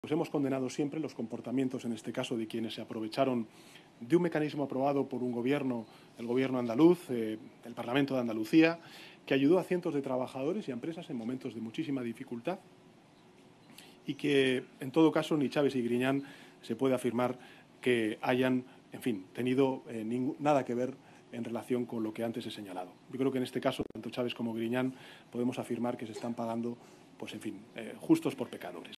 Pues hemos condenado siempre los comportamientos, en este caso, de quienes se aprovecharon de un mecanismo aprobado por un gobierno, el gobierno andaluz, el Parlamento de Andalucía, que ayudó a cientos de trabajadores y a empresas en momentos de muchísima dificultad y que, en todo caso, ni Chávez y Griñán se puede afirmar que hayan, en fin, tenido nada que ver en relación con lo que antes he señalado. Yo creo que en este caso, tanto Chávez como Griñán, podemos afirmar que se están pagando, pues en fin, justos por pecadores.